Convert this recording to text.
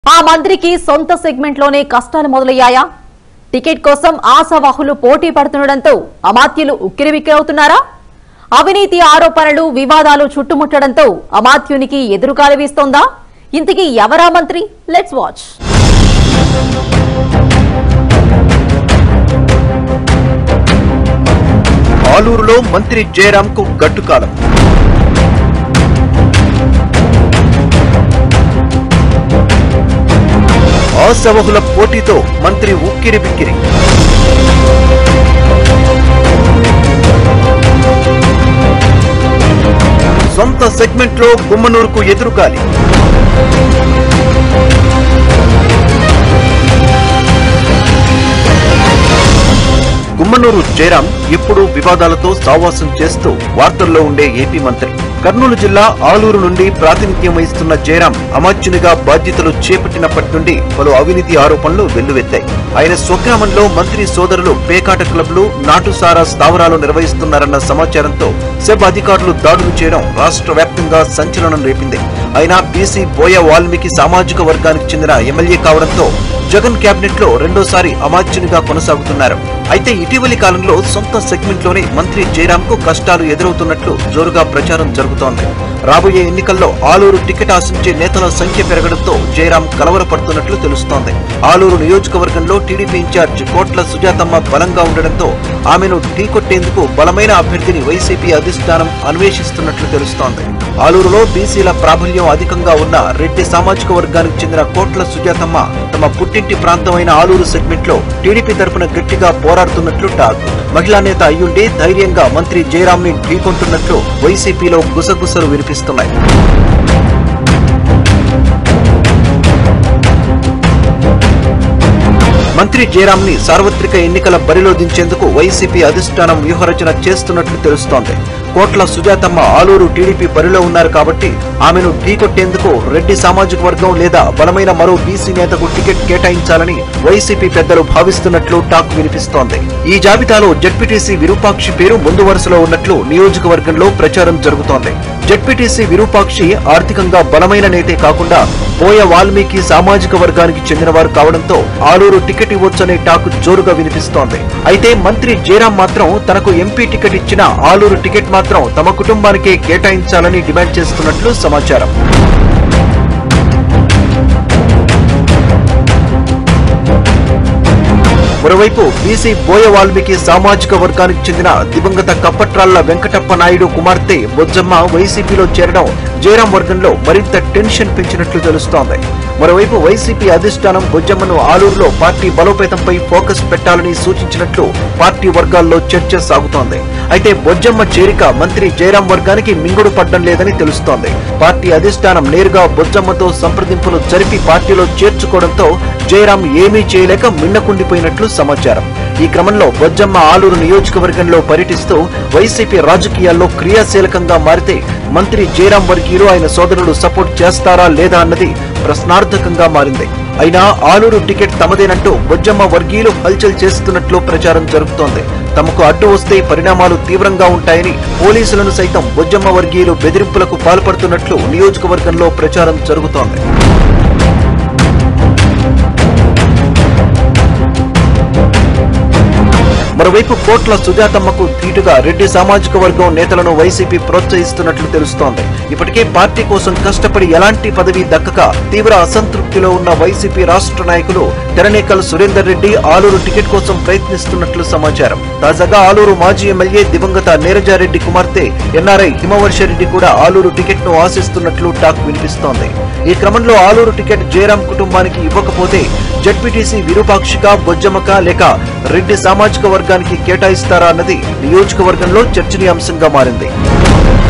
ఆ మంత్రికి సొంత సెగ్మెంట్ లోనే కష్టాలు మొదలయ్యాయా? టికెట్ కోసం ఆశావాహులు పోటీ పడుతుండడంతో అమాత్యులు ఉక్కిరిబిక్కిరవుతున్నారా? అవినీతి ఆరోపణలు వివాదాలు చుట్టుముట్టడంతో అమాత్యునికి ఎదురుకాలు వీస్తోందా? ఇంతకీ ఎవరా మంత్రి? Let's watch. ఆలూరులో మంత్రి జయరాంకు గట్టుకాలం. ఆశావహుల పోటీతో మంత్రి ఉక్కిరిబిక్కిరి. సొంత సెగ్మెంట్ లో గుమ్మనూరుకు ఎదురుగాలి. గుమ్మనూరు జయరాం ఎప్పుడూ వివాదాలతో సావాసం చేస్తూ వార్తల్లో ఉండే ఏపీ మంత్రి. కర్నూలు జిల్లా ఆలూరు నుండి ప్రాతినిధ్యం వహిస్తున్న జయరాం అమాత్యునిగా బాధ్యతలు చేపట్టినప్పటి నుండి పలు అవినీతి ఆరోపణలు వెల్లువెత్తాయి. ఆయన స్వగ్రామంలో మంత్రి సోదరులు పేకాట క్లబ్లు, నాటుసారా స్థావరాలు నిర్వహిస్తున్నారన్న సమాచారంతో సెబ్ అధికారులు దాడులు చేయడం రాష్ట్ర వ్యాప్తంగా సంచలనం రేపింది. ఆయన బీసీ బోయ వాల్మీకి సామాజిక వర్గానికి చెందిన ఎమ్మెల్యే కావడంతో జగన్ కేబినెట్ లో రెండోసారి అమాత్యునిగా కొనసాగుతున్నారు. అయితే ఇటీవలి కాలంలో సొంత సెగ్మెంట్ లోనే మంత్రి జయరాంకు కష్టాలు ఎదురవుతున్నట్లు జోరుగా ప్రచారం జరుగుతోంది. రాబోయే ఎన్నికల్లో ఆలూరు టికెట్ ఆశించే నేతల సంఖ్య పెరగడంతో జయరాం కలవరపడుతున్నట్లు తెలుస్తోంది. ఆలూరు నియోజకవర్గంలో టీడీపీ ఇన్ఛార్జ్ కోట్ల సుజాతమ్మ బలంగా ఉండడంతో ఆమెను ఢీకొట్టేందుకు బలమైన అభ్యర్థిని వైసీపీ అధిష్టానం అన్వేషిస్తున్నట్లు తెలుస్తోంది. ఆలూరులో బీసీల ప్రాబల్యం అధికంగా ఉన్న రెడ్డి సామాజిక వర్గానికి చెందిన కోట్ల సుజాతమ్మ తమ పుట్టింటి ప్రాంతమైన ఆలూరు సెగ్మెంట్ లో టీడీపీ తరపున గట్టిగా పోరాడుతున్నట్లు టాక్. మహిళా నేత అయ్యుండి ధైర్యంగా మంత్రి జయరాం ని ఢీకొంటున్నట్లు వైసీపీలో గుసగుసలు వినిపిస్తున్నాయి. మంత్రి జయరాం ని సార్వత్రిక ఎన్నికల బరిలో దించేందుకు వైసీపీ అధిష్టానం వ్యూహరచన చేస్తున్నట్లు తెలుస్తోంది. కోట్ల సుజాతమ్మ ఆలూరు టీడీపీ బరిలో ఉన్నారు కాబట్టి ఆమెను ఢీకొట్టేందుకు రెడ్డి సామాజిక వర్గం లేదా బలమైన మరో బీసీ నేతకు టికెట్ కేటాయించాలని వైసీపీ పెద్దలు భావిస్తున్నట్లు టాక్ వినిపిస్తోంది. ఈ జాబితాలో జడ్పీటీసీ విరూపాక్షి పేరు ముందు వరుసలో ఉన్నట్లు నియోజకవర్గంలో ప్రచారం జరుగుతోంది. జడ్పీటీసీ విరూపాక్షి ఆర్థికంగా బలమైన నేతే కాకుండా బోయ వాల్మీకి సామాజిక వర్గానికి చెందినవారు కావడంతో ఆలూరు టికెట్ ఇవ్వొచ్చనే టాక్ జోరుగా వినిపిస్తోంది. అయితే మంత్రి జయరాం మాత్రం తనకు ఎంపీ టికెట్ ఇచ్చిన ఆలూరు టికెట్ మాత్రం తమ కుటుంబానికే కేటాయించాలని డిమాండ్ చేస్తున్నట్లు సమాచారం. మరోవైపు బీసీ బోయ వాల్మీకి సామాజిక వర్గానికి చెందిన దివంగత కప్పట్రాళ్ల వెంకటప్ప నాయుడు కుమార్తె బొజ్జమ్మ వైసీపీలో చేరడం జయరాం వర్గంలో మరింత టెన్షన్ పెంచినట్లు తెలుస్తోంది. మరోవైపు వైసీపీ అధిష్టానం బొజ్జమ్మను ఆలూరులో పార్టీ బలోపేతంపై ఫోకస్ పెట్టాలని సూచించినట్లు పార్టీ వర్గాల్లో చర్చ సాగుతోంది. అయితే బొజ్జమ్మ చేరిక మంత్రి జయరాం వర్గానికి మింగుడు పడ్డం లేదని తెలుస్తోంది. పార్టీ అధిష్టానం నేరుగా బొజ్జమ్మతో సంప్రదింపులు జరిపి పార్టీలో చేర్చుకోవడంతో జయరాం ఏమీ చేయలేక మిన్నకుండిపోయినట్లు సమాచారం. ఈ క్రమంలో బొజ్జమ్మ ఆలూరు నియోజకవర్గంలో పర్యటిస్తూ వైసీపీ రాజకీయాల్లో క్రియాశీలకంగా మారితే మంత్రి జయరాం వర్గీయులు ఆయన సోదరులు సపోర్ట్ చేస్తారా లేదా అన్నది ప్రశ్నార్థకంగా మారింది. అయినా ఆలూరు టికెట్ తమదేనంటూ బొజ్జమ్మ వర్గీయులు హల్చల్ చేస్తున్నట్లు ప్రచారం జరుగుతోంది. తమకు అడ్డు వస్తే పరిణామాలు తీవ్రంగా ఉంటాయని పోలీసులను సైతం బొజ్జమ్మ వర్గీయులు బెదిరింపులకు పాల్పడుతున్నట్లు నియోజకవర్గంలో ప్రచారం జరుగుతోంది. మరోవైపు కోట్ల సుజాతమ్మకు ధీటుగా రెడ్డి సామాజిక వర్గం నేతలను వైసీపీ ప్రోత్సహిస్తున్నట్లు తెలుస్తోంది. ఇప్పటికే పార్టీ కోసం కష్టపడి ఎలాంటి పదవి దక్కక తీవ్ర అసంతృప్తిలో ఉన్న వైసీపీ రాష్ట్ర నాయకులు తెరనేకల్ సురేందర్ రెడ్డి ఆలూరు టికెట్ కోసం ప్రయత్నిస్తున్నట్లు సమాచారం. తాజాగా ఆలూరు మాజీ ఎమ్మెల్యే దివంగత నీరజారెడ్డి కుమార్తె ఎన్ఆర్ఐ హిమవర్షరెడ్డి కూడా ఆలూరు టికెట్ ను ఆశిస్తున్నట్లు టాక్ వినిపిస్తోంది. ఈ క్రమంలో ఆలూరు టికెట్ జయరాం కుటుంబానికి ఇవ్వకపోతే జడ్పీటీసీ విరూపాక్షిక, బొజ్జమ్మక లేక రెడ్డి సామాజిక వర్గానికి కేటాయిస్తారా అన్నది నియోజకవర్గంలో చర్చనీయాంశంగా మారింది.